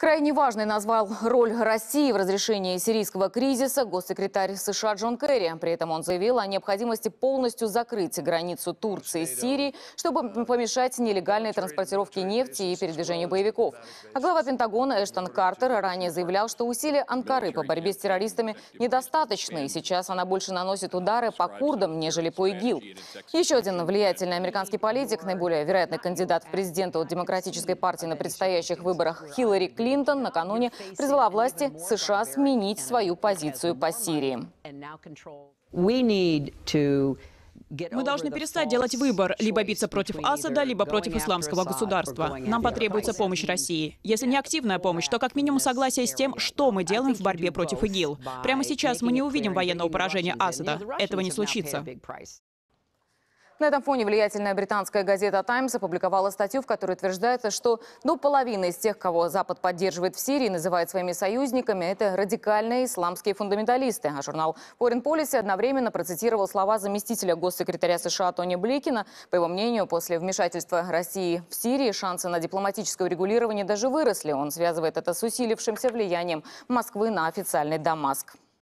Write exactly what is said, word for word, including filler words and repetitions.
Крайне важной назвал роль России в разрешении сирийского кризиса госсекретарь США Джон Керри. При этом он заявил о необходимости полностью закрыть границу Турции с Сирией, чтобы помешать нелегальной транспортировке нефти и передвижению боевиков. А глава Пентагона Эштон Картер ранее заявлял, что усилия Анкары по борьбе с террористами недостаточны, и сейчас она больше наносит удары по курдам, нежели по ИГИЛ. Еще один влиятельный американский политик, наиболее вероятный кандидат в президенты от Демократической партии на предстоящих выборах Хиллари Клинтон, Клинтон накануне призвала власти США сменить свою позицию по Сирии. Мы должны перестать делать выбор, либо биться против Асада, либо против исламского государства. Нам потребуется помощь России. Если не активная помощь, то как минимум согласие с тем, что мы делаем в борьбе против ИГИЛ. Прямо сейчас мы не увидим военного поражения Асада. Этого не случится. На этом фоне влиятельная британская газета «Таймс» опубликовала статью, в которой утверждается, что до половины из тех, кого Запад поддерживает в Сирии, называет своими союзниками, это радикальные исламские фундаменталисты. А журнал Foreign Policy одновременно процитировал слова заместителя госсекретаря США Тони Блинкена. По его мнению, после вмешательства России в Сирии шансы на дипломатическое урегулирование даже выросли. Он связывает это с усилившимся влиянием Москвы на официальный Дамаск.